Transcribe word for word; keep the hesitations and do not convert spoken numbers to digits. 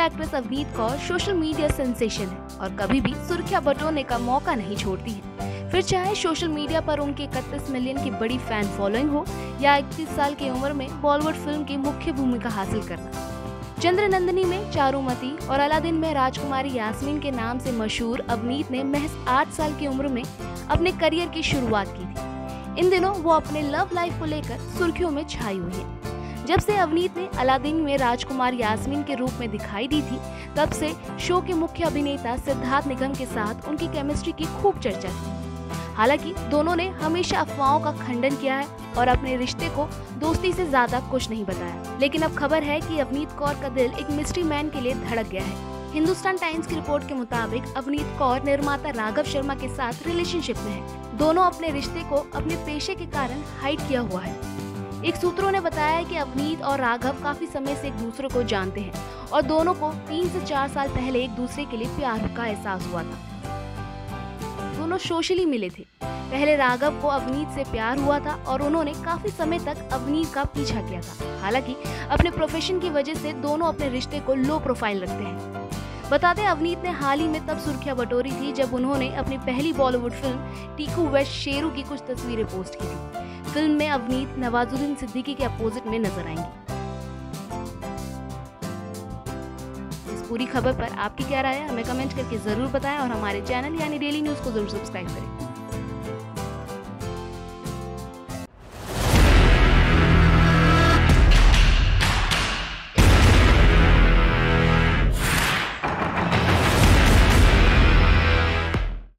Actress Avneet Kaur social media sensation है और कभी भी सुर्खियां बटोरने का मौका नहीं छोड़ती है। फिर चाहे सोशल मीडिया पर उनके इकतीस मिलियन की बड़ी फैन फॉलोइंग हो या इकतीस साल की उम्र में बॉलीवुड फिल्म की मुख्य भूमिका हासिल करना। चंद्रनंदिनी में चारुमती और अलादीन में राजकुमारी यास्मीन के नाम से मशहूर अवनीत ने महज आठ साल की उम्र में अपने करियर की शुरुआत की थी। इन दिनों वो अपने लव लाइफ को लेकर सुर्खियों में छाई हुई है। जब से अवनीत ने अलादीन में राजकुमार यास्मीन के रूप में दिखाई दी थी, तब से शो के मुख्य अभिनेता सिद्धार्थ निगम के साथ उनकी केमिस्ट्री की खूब चर्चा थी। हालांकि दोनों ने हमेशा अफवाहों का खंडन किया है और अपने रिश्ते को दोस्ती से ज्यादा कुछ नहीं बताया। लेकिन अब खबर है कि अवनीत कौर का दिल एक मिस्ट्री मैन के लिए धड़क गया है। हिंदुस्तान टाइम्स की रिपोर्ट के मुताबिक अवनीत कौर निर्माता राघव शर्मा के साथ रिलेशनशिप में है। दोनों अपने रिश्ते को अपने पेशे के कारण हाइड किया हुआ है। एक सूत्रों ने बताया कि अवनीत और राघव काफी समय से एक दूसरे को जानते हैं और दोनों को तीन से चार साल पहले एक दूसरे के लिए प्यार का एहसास हुआ था। दोनों सोशली मिले थे। पहले राघव को अवनीत से प्यार हुआ था और उन्होंने काफी समय तक अवनीत का पीछा किया था। हालांकि अपने प्रोफेशन की वजह से दोनों अपने रिश्ते को लो प्रोफाइल रखते हैं। बता दें, अवनीत ने हाल ही में तब सुर्खियां बटोरी थी जब उन्होंने अपनी पहली बॉलीवुड फिल्म टीकू वेस्ट शेरू की कुछ तस्वीरें पोस्ट की थी। फिल्म में अवनीत नवाजुद्दीन सिद्दीकी के अपोजिट में नजर आएंगी। इस पूरी खबर पर आपकी क्या राय है, हमें कमेंट करके जरूर बताएं और हमारे चैनल यानी डेली न्यूज को जरूर सब्सक्राइब करें।